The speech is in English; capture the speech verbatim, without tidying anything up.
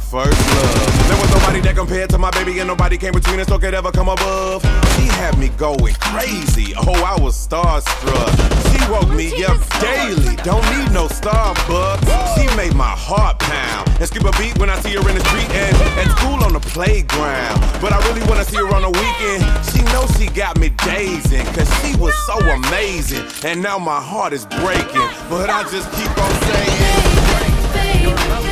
first love. There was nobody that compared to my baby, and nobody came between us or could ever come above. She had me going crazy, oh, I was starstruck. She woke me up daily, don't need no Starbucks. She made my heart pound and skip a beat when I see her in the street and at school on the playground. But I really wanna see her on the weekend. She knows she got me dazing, cause she was so amazing. And now my heart is breaking, but I just keep on saying,